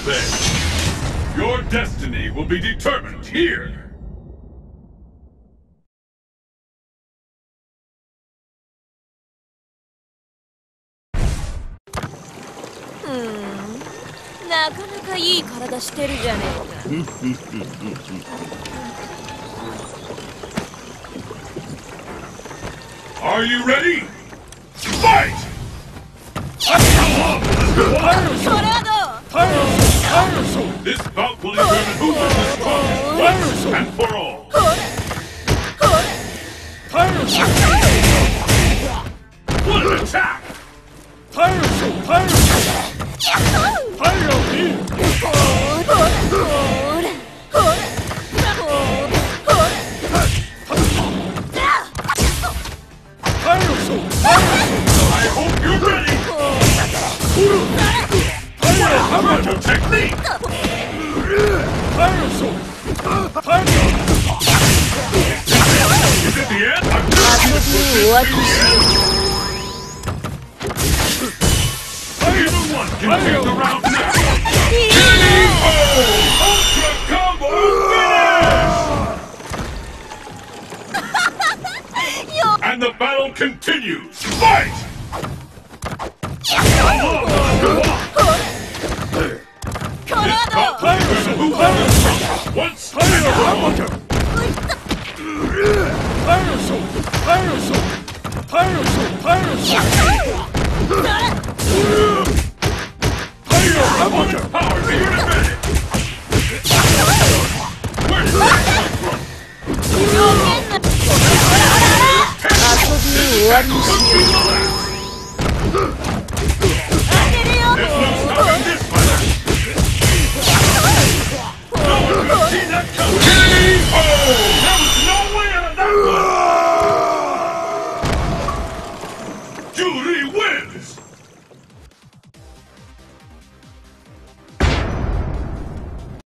then. Your destiny will be determined here. Hmm. なかなかいい体してるじゃねえか。Are you ready? Fight! This bout will determine who is the strongest once and for all. What an attack! I hope you're ready! What a technique! Is it the end? I'm Either one can take the round now! Ultra Combo finish! And the battle continues! Fight! Once え。